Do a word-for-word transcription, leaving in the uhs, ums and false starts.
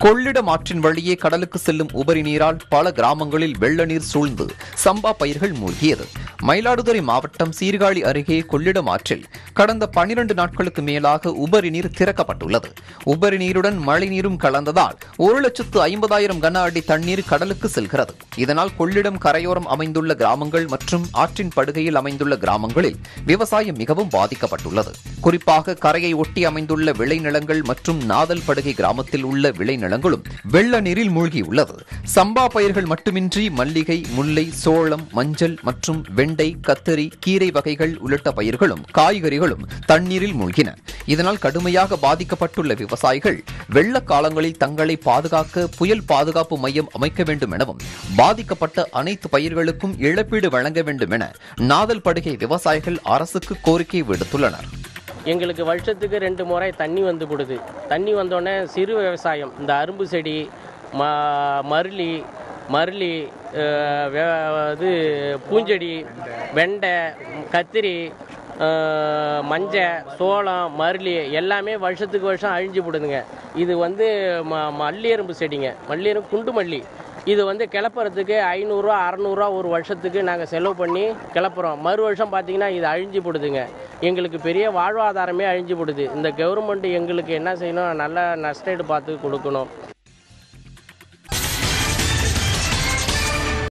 கொள்ளிடம் ஆற்றின் வழியே கடலுக்கு செல்லும் உபரி நீரால் பல கிராமங்களில் வெள்ள நீர் சூழ்ந்து சம்பா பயிர்கள் மூழ்கியது. மயிலாடுதுறை மாவட்டம் சீர்காழி அருகே கொள்ளிடம் ஆற்றில் கடந்த பனிரண்டு நாட்களுக்கு மேலாக உபரி நீர் திறக்கப்பட்டுள்ளது. உபரி நீருடன் மழை நீரும் கலந்ததால் ஒரு லட்சத்து ஐம்பதாயிரம் கன அடி தண்ணீர் கடலுக்கு செல்கிறது. இதனால் கொள்ளிடம் கரையோரம் அமைந்துள்ள கிராமங்கள் மற்றும் ஆற்றின் படுகையில் அமைந்துள்ள கிராமங்களில் விவசாயம் மிகவும் பாதிக்கப்பட்டுள்ளது. குறிப்பாக கரையை ஒட்டி அமைந்துள்ள விளைநிலங்கள் மற்றும் நாதல் படுகை கிராமத்தில் உள்ள விளைநிலங்களும் வெள்ள நீரில் மூழ்கியுள்ளது. சம்பா பயிர்கள் மட்டுமின்றி மல்லிகை, முல்லை, சோளம், மஞ்சள் மற்றும் வெண்டை, கத்தரி, கீரை வகைகள் உள்ளிட்ட பயிர்களும் காய்கறிகளும் தண்ணீரில் மூழ்கின. இதனால் கடுமையாக பாதிக்கப்பட்டுள்ள விவசாயிகள் வெள்ள காலங்களில் தங்களை பாதுகாக்க புயல் பாதுகாப்பு மையம் அமைக்க வேண்டும் எனவும் பாதிக்கப்பட்ட அனைத்து பயிர்களுக்கும் இழப்பீடு வழங்க வேண்டும் என நாதல் படுகை விவசாயிகள் அரசுக்கு கோரிக்கை விடுத்துள்ளனர். எங்களுக்கு வருஷத்துக்கு ரெண்டு முறை தண்ணி வந்து கொடுது. தண்ணி வந்தோடனே சிறு விவசாயம், இந்த அரும்பு செடி, ம மருளி மருளி இது பூஞ்செடி, வெண்டை, கத்திரி, மஞ்சள், சோளம், மருளி எல்லாமே வருஷத்துக்கு வருஷம் அழிஞ்சு போடுதுங்க. இது வந்து ம மல்லியரும்பு செடிங்க, மல்லியரும் குண்டு மல்லி. இது வந்து கிளப்புறதுக்கு ஐநூறுரூவா அறநூறுவா ஒரு வருஷத்துக்கு நாங்கள் செலவு பண்ணி கிளப்புறோம். மறு வருஷம் பார்த்திங்கன்னா இது அழிஞ்சு போடுதுங்க. எங்களுக்கு பெரிய வாழ்வாதாரமே அழிஞ்சு போடுது. இந்த கவர்மெண்ட் எங்களுக்கு என்ன செய்யணும், நல்ல நஷ்டஈடு பார்த்து கொடுக்கணும்.